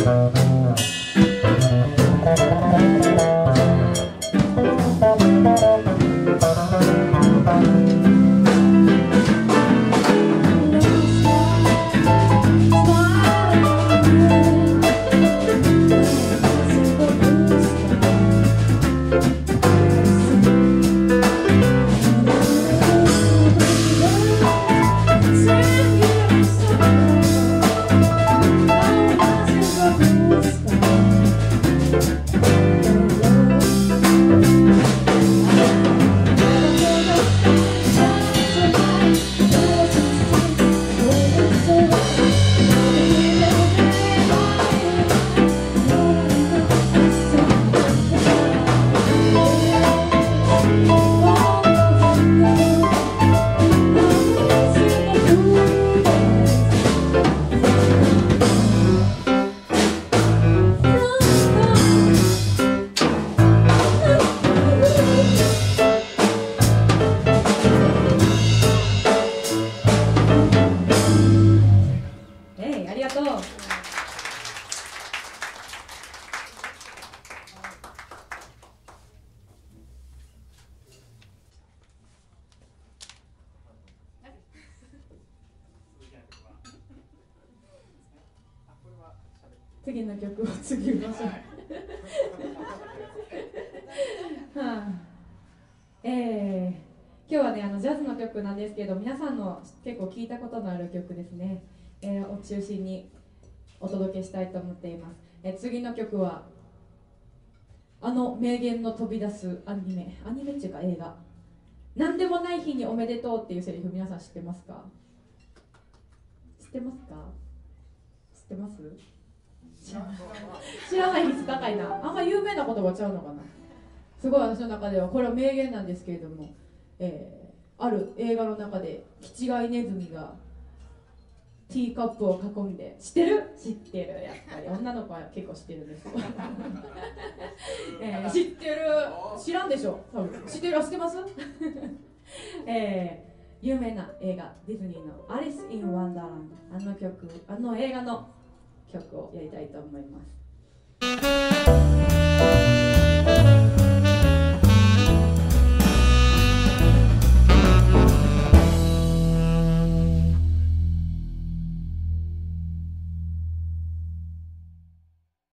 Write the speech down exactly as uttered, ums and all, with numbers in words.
次の曲を次ましょう。はあ、えー、今日はねあのジャズの曲なんですけど、皆さんの結構聞いたことのある曲ですね、えー、を中心にお届けしたいと思っています。えー、次の曲はあの名言の飛び出すアニメアニメっていうか映画「なんでもない日におめでとう」っていうセリフ、皆さん知ってますか？知ってますか？知ってます？知らない率高いな。あんま有名な言葉ちゃうのかな。すごい私の中ではこれは名言なんですけれども、えー、ある映画の中でキチガイネズミがティーカップを囲んで、知ってる？知ってる。やっぱり女の子は結構知ってるんです、えー、知ってる。知らんでしょ多分。知ってる。知ってます？えー、有名な映画ディズニーの「アリス・イン・ワンダーランド」、あの曲、あの映画の曲をやりたいと思います。